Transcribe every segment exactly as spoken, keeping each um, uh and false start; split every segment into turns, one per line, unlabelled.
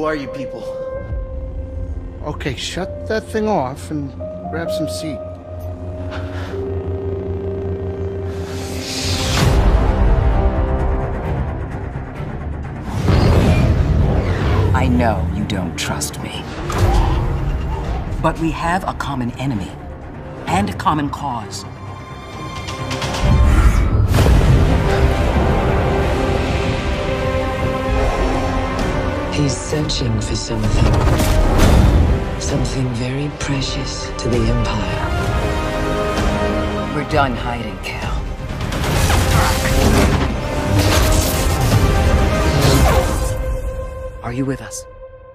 are you people?
Okay, shut that thing off and grab some seat.
I know you don't trust me. But we have a common enemy and a common cause.
He's searching for something. Something very precious to the Empire.
We're done hiding, Cal. Are you with us?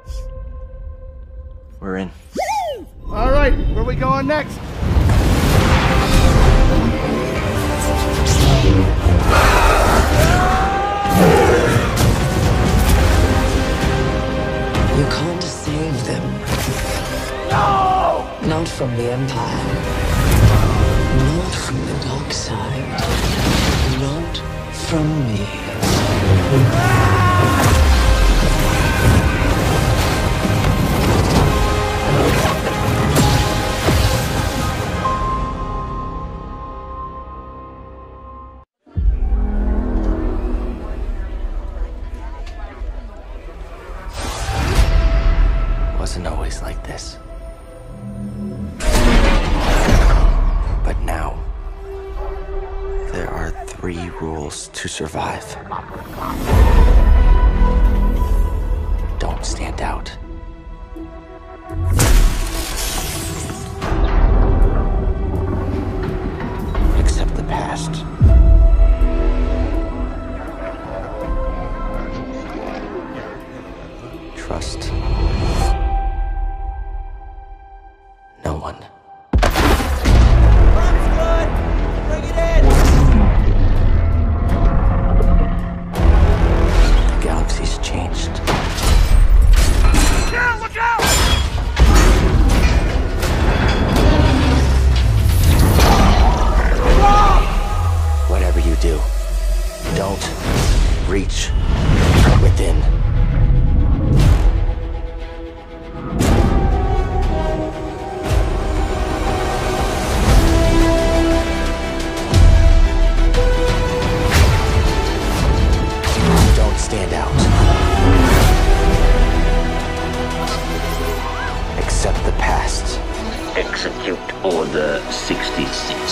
We're in.
All right, where are we going next?
You can't save them. No! Not from the Empire. Not from the dark side. Not from me.
Wasn't always like this. But now, there are three rules to survive. Don't stand out. Accept the past. Trust no one. The galaxy's changed.
Yeah, look out!
Whatever you do, don't reach within. Stand out. Accept the past.
Execute Order sixty-six.